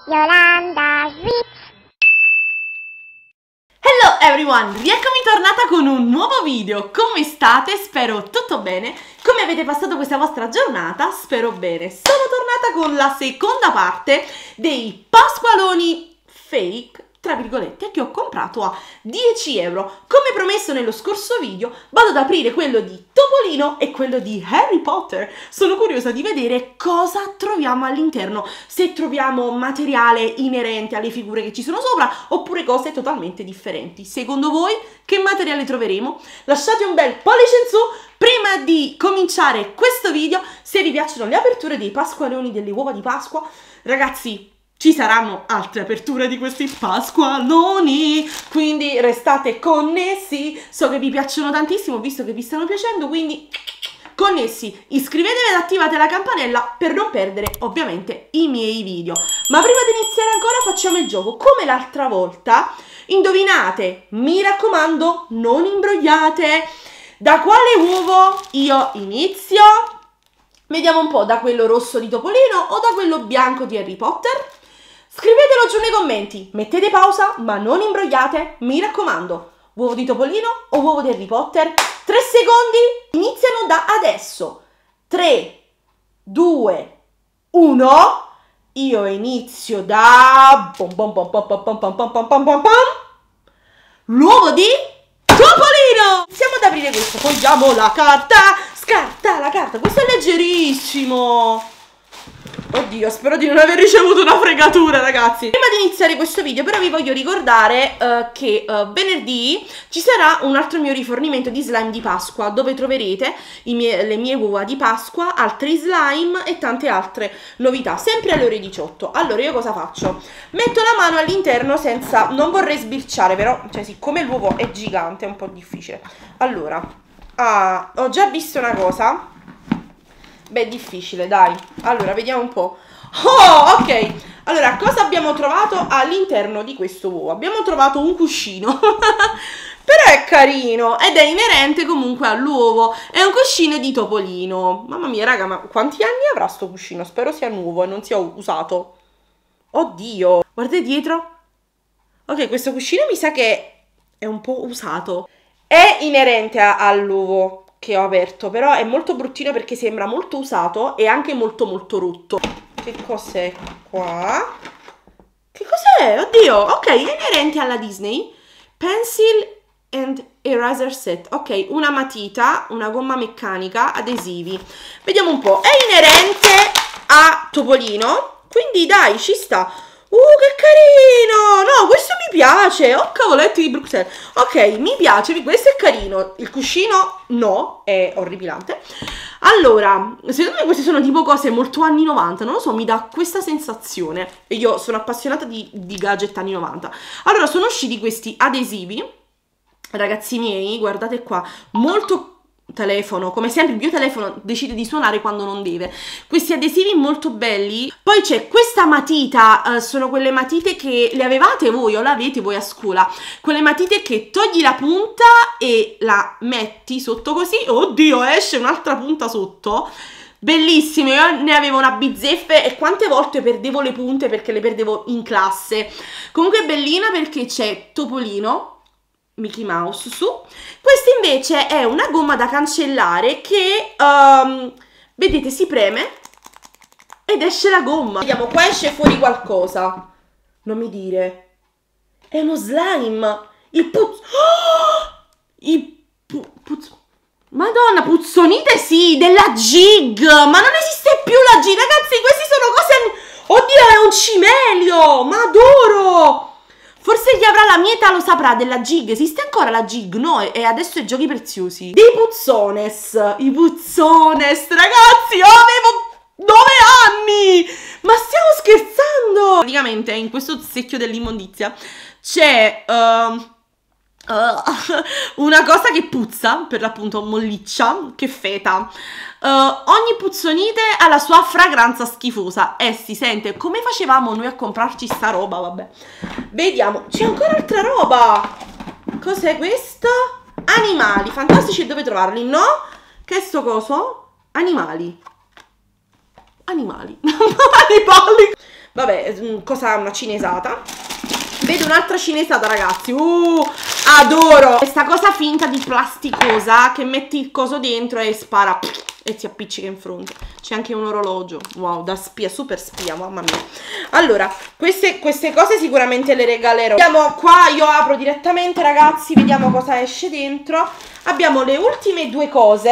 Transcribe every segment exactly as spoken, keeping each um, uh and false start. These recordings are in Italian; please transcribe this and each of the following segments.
Yolanda Sweet. Hello everyone, rieccomi tornata con un nuovo video. Come state? Spero tutto bene. Come avete passato questa vostra giornata? Spero bene. Sono tornata con la seconda parte dei pasqualoni fake, tra virgolette, che ho comprato a dieci euro. Come promesso nello scorso video, vado ad aprire quello di Topolino e quello di Harry Potter. Sono curiosa di vedere cosa troviamo all'interno, se troviamo materiale inerente alle figure che ci sono sopra oppure cose totalmente differenti. Secondo voi che materiale troveremo? Lasciate un bel pollice in su. Prima di cominciare questo video, se vi piacciono le aperture dei pasqualoni, delle uova di Pasqua, ragazzi, ci saranno altre aperture di questi pasqualoni, quindi restate connessi. So che vi piacciono tantissimo, visto che vi stanno piacendo, quindi connessi, iscrivetevi ed attivate la campanella per non perdere ovviamente i miei video. Ma prima di iniziare ancora facciamo il gioco come l'altra volta. Indovinate, mi raccomando, non imbrogliate. Da quale uovo io inizio? Vediamo un po', da quello rosso di Topolino o da quello bianco di Harry Potter? Scrivetelo giù nei commenti, mettete pausa ma non imbrogliate, mi raccomando. Uovo di Topolino o uovo di Harry Potter? tre secondi iniziano da adesso. tre, due, uno. Io inizio da bom bom bom bom bom bom bom bom bom bom bom. L'uovo di Topolino. Iniziamo ad aprire questo, poggiamo la carta, scarta la carta, questo è leggerissimo. Oddio, spero di non aver ricevuto una fregatura, ragazzi. Prima di iniziare questo video però vi voglio ricordare uh, che uh, venerdì ci sarà un altro mio rifornimento di slime di Pasqua, dove troverete i mie, le mie uova di Pasqua, altri slime e tante altre novità, sempre alle ore diciotto. Allora io cosa faccio? Metto la mano all'interno senza... non vorrei sbirciare, però, cioè siccome l'uovo è gigante è un po' difficile. Allora, ah, ho già visto una cosa. Beh, difficile, dai. Allora, vediamo un po'. Oh, ok. Allora, cosa abbiamo trovato all'interno di questo uovo? Abbiamo trovato un cuscino. Però è carino ed è inerente comunque all'uovo. È un cuscino di Topolino. Mamma mia, raga, ma quanti anni avrà sto cuscino? Spero sia nuovo e non sia usato. Oddio. Guardate dietro. Ok, questo cuscino mi sa che è un po' usato. È inerente all'uovo che ho aperto, però è molto bruttino perché sembra molto usato e anche molto molto rotto. Che cos'è qua? Che cos'è? Oddio, ok, è inerente alla Disney. Pencil and eraser set. Ok, una matita, una gomma meccanica, adesivi. Vediamo un po'. È inerente a Topolino, quindi dai, ci sta. Uh, che carino! No, questo mi piace! Oh, cavoletti di Bruxelles! Ok, mi piace, questo è carino. Il cuscino no, è orripilante. Allora, secondo me queste sono tipo cose molto anni novanta, non lo so, mi dà questa sensazione. E io sono appassionata di, di gadget anni novanta. Allora, sono usciti questi adesivi, ragazzi miei, guardate qua, molto... telefono, come sempre il mio telefono decide di suonare quando non deve. Questi adesivi molto belli. Poi c'è questa matita, uh, sono quelle matite che le avevate voi o l'avete voi a scuola, quelle matite che togli la punta e la metti sotto così, oddio, esce un'altra punta sotto. Bellissime, io ne avevo una bizzeffe e quante volte perdevo le punte perché le perdevo in classe. Comunque è bellina perché c'è Topolino, Mickey Mouse su. Questa invece è una gomma da cancellare che um, vedete, si preme ed esce la gomma. Vediamo, qua esce fuori qualcosa. Non mi dire, è uno slime. Il puzz... oh! Il pu puzz... Madonna, puzzonite sì, della Jig. Ma non esiste più la Jig, ragazzi, questi sono cose... Oddio, è un cimelio, ma adoro. Forse chi avrà la mia età lo saprà della Jig. Esiste ancora la Jig? No, e adesso è Giochi Preziosi. Dei puzzones. I puzzones, ragazzi, io avevo nove anni. Ma stiamo scherzando? Praticamente in questo secchio dell'immondizia c'è uh, uh, una cosa che puzza, per l'appunto molliccia, che feta. Uh, ogni puzzonite ha la sua fragranza schifosa e si sente. Come facevamo noi a comprarci sta roba? Vabbè, vediamo, c'è ancora altra roba. Cos'è questo? Animali fantastici, e dove trovarli? No? Che è sto coso? Animali. Animali. Animali. vabbè, cosa, una cinesata. Vedo un'altra cinesata, ragazzi. Uh, adoro questa cosa finta di plasticosa che metti il coso dentro e spara e ti appiccica in fronte. C'è anche un orologio. Wow, da spia, super spia, mamma mia. Allora, queste, queste cose sicuramente le regalerò. Vediamo qua, io apro direttamente, ragazzi. Vediamo cosa esce dentro. Abbiamo le ultime due cose.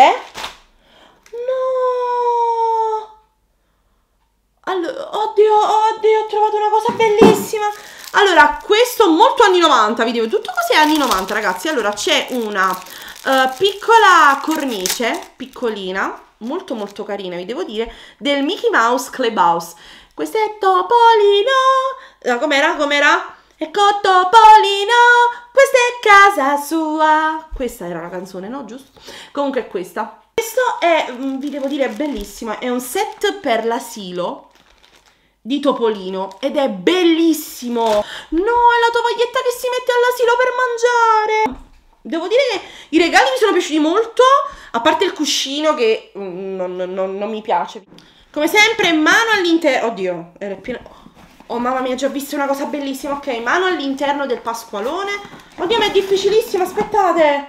No! Allora, oddio, oddio, ho trovato una cosa bellissima. Allora, questo molto anni novanta, vi dico, tutto così è anni novanta, ragazzi. Allora, c'è una uh, piccola cornice, piccolina, molto molto carina, vi devo dire, del Mickey Mouse Clubhouse. Questo è Topolino. No, com'era? Com'era? Ecco Topolino, questa è casa sua. Questa era la canzone, no? Giusto? Comunque è questa. Questo è, vi devo dire, bellissimo. È un set per l'asilo di Topolino ed è bellissimo. No, è la tovaglietta che si mette all'asilo per mangiare. Devo dire che i regali mi sono piaciuti molto, a parte il cuscino che non, non, non mi piace. Come sempre, mano all'interno. Oddio, era pieno. Oh mamma mia, ho già visto una cosa bellissima. Ok, mano all'interno del pasqualone. Oddio, ma è difficilissimo, aspettate.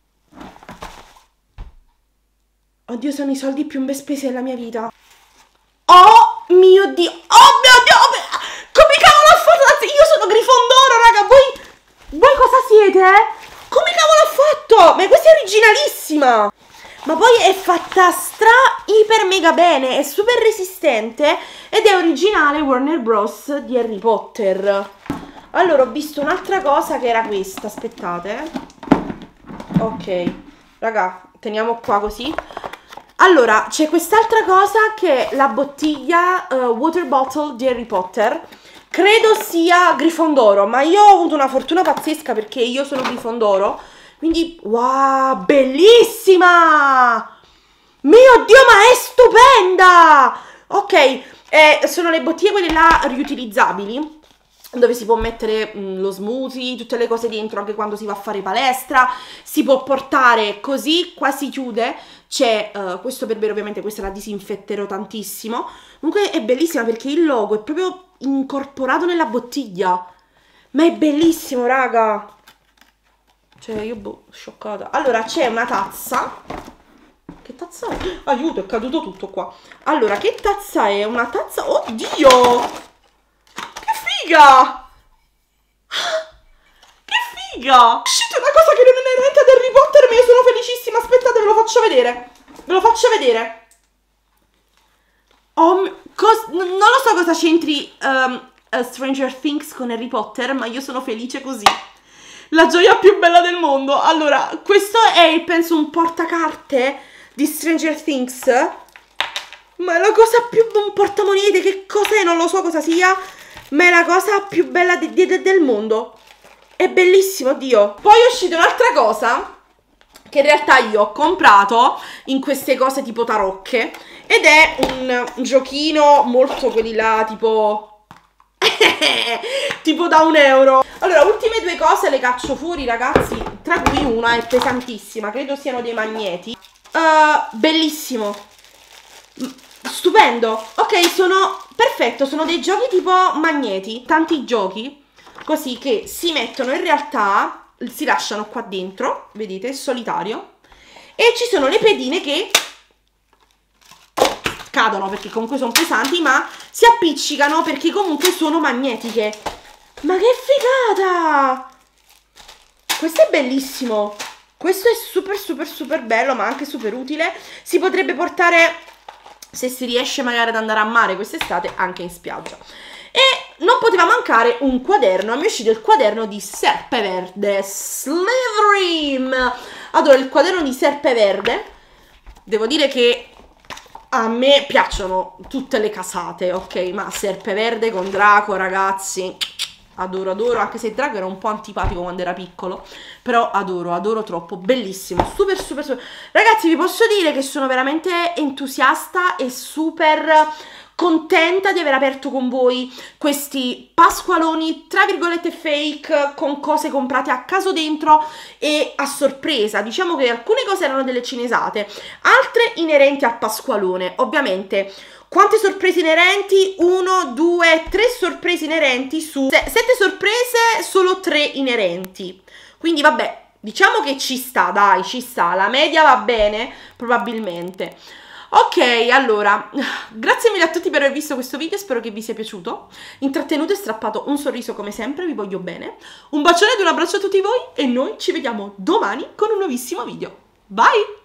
Oddio, sono i soldi più ben spesi della mia vita. Oh mio Dio, oh mio Dio, oh mio... come cavolo ha fatto? Io sono Grifondoro, raga, voi, voi cosa siete? Come cavolo ha fatto? Ma questa è originalissima. Ma poi è fatta stra iper mega bene, è super resistente ed è originale Warner Bros di Harry Potter. Allora, ho visto un'altra cosa che era questa, aspettate. Ok, raga, teniamo qua così. Allora, c'è quest'altra cosa che è la bottiglia uh, water bottle di Harry Potter. Credo sia Grifondoro, ma io ho avuto una fortuna pazzesca perché io sono Grifondoro. Quindi, wow, bellissima! Mio Dio, ma è stupenda! Ok, eh, sono le bottiglie quelle là riutilizzabili, dove si può mettere mh, lo smoothie, tutte le cose dentro, anche quando si va a fare palestra. Si può portare così, qua si chiude. C'è uh, questo per bere, ovviamente questa la disinfetterò tantissimo. Comunque è bellissima perché il logo è proprio incorporato nella bottiglia. Ma è bellissimo, raga. Cioè, io boh, scioccata. Allora, c'è una tazza. Che tazza è? Aiuto, è caduto tutto qua. Allora, che tazza è? Una tazza... Oddio! Che figa! Figa! Uscite una cosa che non è inerente ad Harry Potter, ma io sono felicissima. Aspettate, ve lo faccio vedere. Ve lo faccio vedere. Oh, non lo so cosa c'entri um, uh, Stranger Things con Harry Potter, ma io sono felice così. La gioia più bella del mondo. Allora, questo è, penso, un portacarte di Stranger Things. Ma è la cosa più... un portamonete, che cos'è? Non lo so cosa sia, ma è la cosa più bella de de del mondo. È bellissimo, Dio. Poi è uscita un'altra cosa che in realtà io ho comprato in queste cose tipo tarocche, ed è un giochino molto quelli là tipo tipo da un euro. Allora, ultime due cose le caccio fuori, ragazzi, tra cui una è pesantissima, credo siano dei magneti. uh, Bellissimo, stupendo. Ok, sono perfetto, sono dei giochi tipo magneti, tanti giochi così che si mettono, in realtà si lasciano qua dentro, vedete, solitario, e ci sono le pedine che cadono perché comunque sono pesanti, ma si appiccicano perché comunque sono magnetiche. Ma che figata! Questo è bellissimo. Questo è super super super bello, ma anche super utile. Si potrebbe portare, se si riesce magari ad andare a mare quest'estate, anche in spiaggia. E non poteva mancare un quaderno. Mi è uscito il quaderno di Serpeverde, Slytherin. Adoro il quaderno di Serpeverde. Devo dire che a me piacciono tutte le casate, ok? Ma Serpeverde con Draco, ragazzi, adoro, adoro. Anche se Draco era un po' antipatico quando era piccolo, però adoro, adoro troppo. Bellissimo, super super super. Ragazzi, vi posso dire che sono veramente entusiasta e super contenta di aver aperto con voi questi pasqualoni tra virgolette fake, con cose comprate a caso dentro e a sorpresa. Diciamo che alcune cose erano delle cinesate, altre inerenti al pasqualone. Ovviamente Quante sorprese inerenti? uno, due, tre sorprese inerenti su sette sorprese, solo tre inerenti. Quindi vabbè, diciamo che ci sta, dai, ci sta. La media va bene, probabilmente. Ok, allora, grazie mille a tutti per aver visto questo video, spero che vi sia piaciuto, intrattenuto e strappato un sorriso come sempre, vi voglio bene. Un bacione ed un abbraccio a tutti voi e noi ci vediamo domani con un nuovissimo video. Bye!